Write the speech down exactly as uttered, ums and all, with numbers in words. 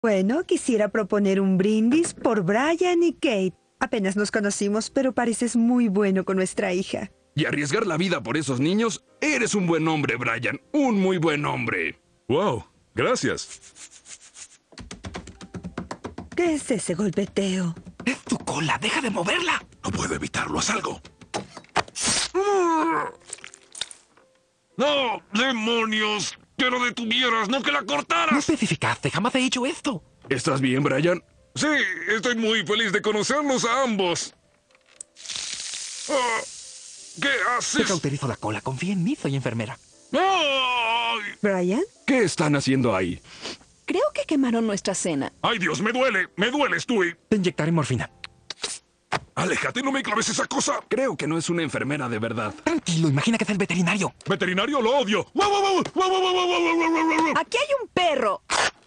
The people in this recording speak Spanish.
Bueno, quisiera proponer un brindis por Brian y Kate. Apenas nos conocimos, pero pareces muy bueno con nuestra hija. Y arriesgar la vida por esos niños, eres un buen hombre, Brian. Un muy buen hombre. Wow, gracias. ¿Qué es ese golpeteo? Es tu cola, deja de moverla. No puedo evitarlo, haz algo. ¡No! ¡Demonios! ¡Que lo detuvieras, no que la No cortaras! especificaste, jamás he hecho esto. ¿Estás bien, Brian? Sí, estoy muy feliz de conocerlos a ambos. Ah, ¿Qué Te haces? cauterizo la cola, confía en mí, soy enfermera. ¡Ay! ¿Brian? ¿Qué están haciendo ahí? Creo que quemaron nuestra cena. ¡Ay, Dios, me duele! ¡Me duele, Stewie! Te inyectaré morfina. ¡Aléjate, no me claves esa cosa! Creo que no es una enfermera de verdad. Tranquilo, imagina que es el veterinario. ¡Veterinario, lo odio! ¡Guau, guau, guau, guau, guau, guau, guau, guau, guau, guau! ¡Aquí hay un perro!